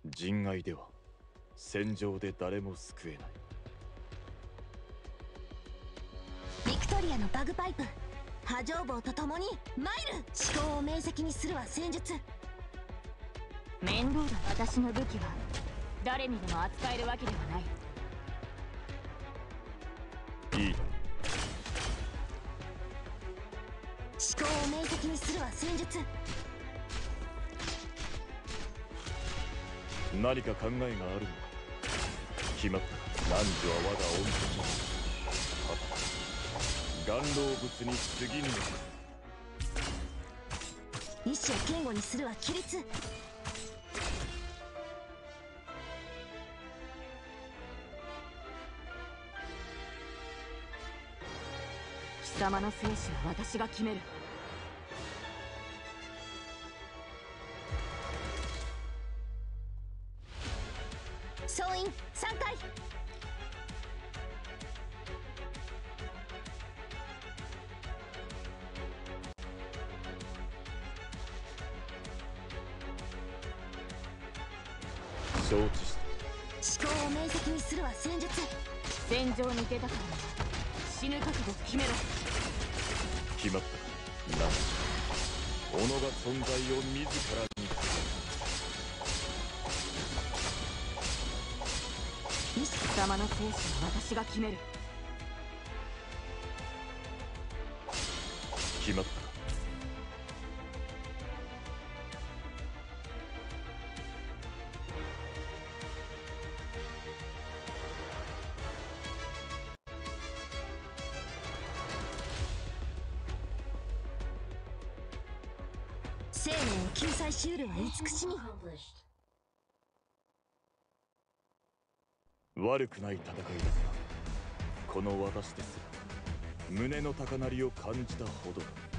人外では戦場で誰も救えない。 ビクトリアのバグパイプ、波状棒と共に参る。思考を明晰にするは戦術。 面倒だ。私の武器は誰にでも扱えるわけではない。 いいだろ思考を明晰にするは戦術。 う。何か考えがあるのか。決まったか。汝は我が恩敵。はた岩老物に過ぎぬのか。 意志を堅固にするは規律。 貴様の生死は私が決める。 総員3回。 承知した。 思考を明晰にするは戦術。 戦場に出たからには死ぬ覚悟を決めろ。 決まったか。なし己が存在を自らに。 貴様の生死は私が決める。 決まったか。 生命を救済しうるは慈しみ。 悪くない戦いだった。この私ですら胸の高鳴りを感じたほどだ。